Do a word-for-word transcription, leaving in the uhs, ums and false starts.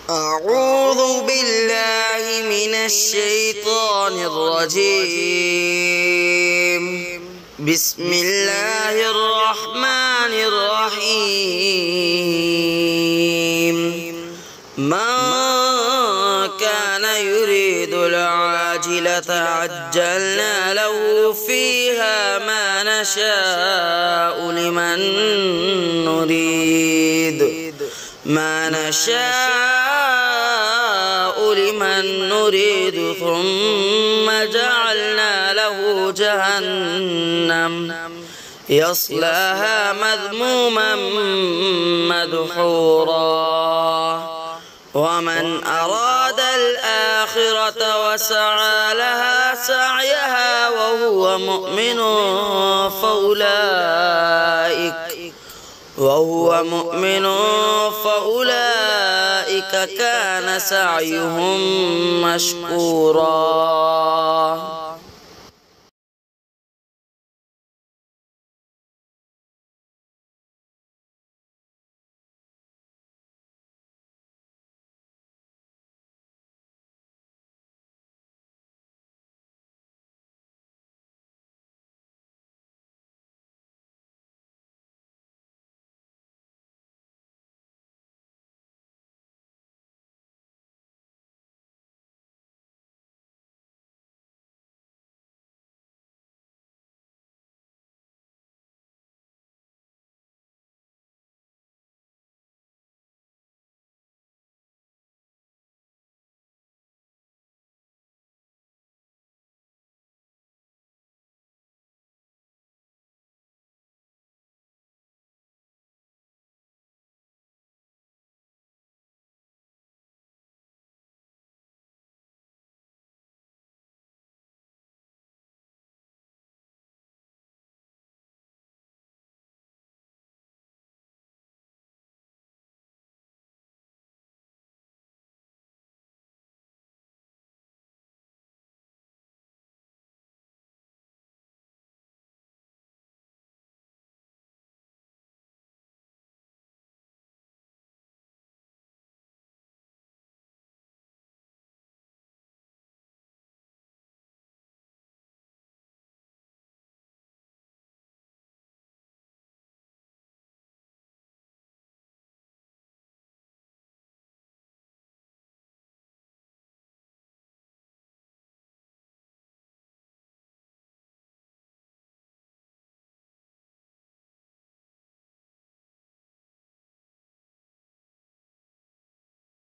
أعوذ بالله من الشيطان الرجيم. بسم الله الرحمن الرحيم. من كان يريد العاجلة عجلنا له فيها ما نشاء لمن نريد ما نشاء لمن نريد ثم جعلنا له جهنم يصلاها مذموما مدحورا. ومن أراد الآخرة وسعى لها سعيها وهو مؤمن فأولئك وهو مؤمن فأولئك كان سعيهم مشكورا.